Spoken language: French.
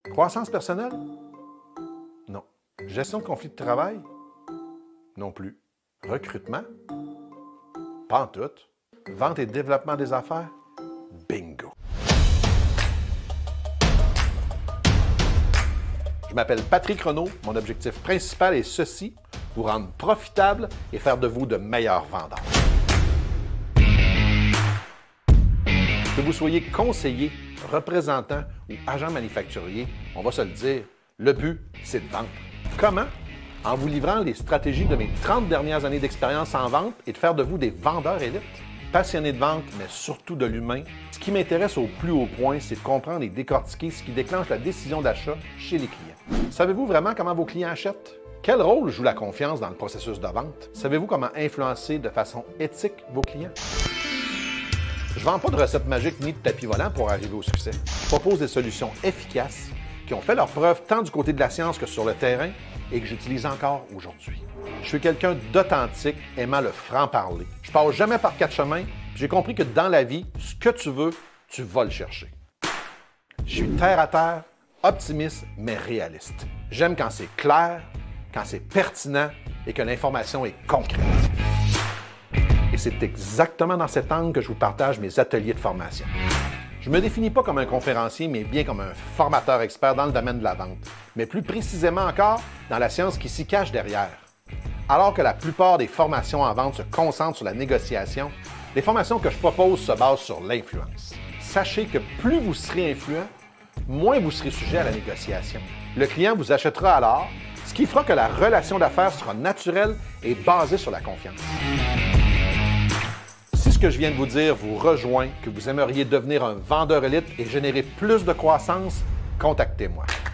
Croissance personnelle? Non. Gestion de conflits de travail? Non plus. Recrutement? Pas en tout. Vente et développement des affaires? Bingo. Je m'appelle Patrick Renaud. Mon objectif principal est ceci, vous rendre profitable et faire de vous de meilleurs vendeurs. Que vous soyez conseiller, représentant ou agent manufacturier, on va se le dire, le but, c'est de vendre. Comment? En vous livrant les stratégies de mes 30 dernières années d'expérience en vente et de faire de vous des vendeurs élites. Passionnés de vente, mais surtout de l'humain, ce qui m'intéresse au plus haut point, c'est de comprendre et décortiquer ce qui déclenche la décision d'achat chez les clients. Savez-vous vraiment comment vos clients achètent? Quel rôle joue la confiance dans le processus de vente? Savez-vous comment influencer de façon éthique vos clients? Je ne vends pas de recettes magiques ni de tapis volants pour arriver au succès. Je propose des solutions efficaces qui ont fait leurs preuves tant du côté de la science que sur le terrain et que j'utilise encore aujourd'hui. Je suis quelqu'un d'authentique, aimant le franc-parler. Je ne passe jamais par quatre chemins, puis j'ai compris que dans la vie, ce que tu veux, tu vas le chercher. Je suis terre à terre, optimiste, mais réaliste. J'aime quand c'est clair, quand c'est pertinent et que l'information est concrète. Et c'est exactement dans cet angle que je vous partage mes ateliers de formation. Je ne me définis pas comme un conférencier, mais bien comme un formateur expert dans le domaine de la vente, mais plus précisément encore dans la science qui s'y cache derrière. Alors que la plupart des formations en vente se concentrent sur la négociation, les formations que je propose se basent sur l'influence. Sachez que plus vous serez influent, moins vous serez sujet à la négociation. Le client vous achètera alors, ce qui fera que la relation d'affaires sera naturelle et basée sur la confiance. Si ce que je viens de vous dire vous rejoint, que vous aimeriez devenir un vendeur élite et générer plus de croissance, contactez-moi.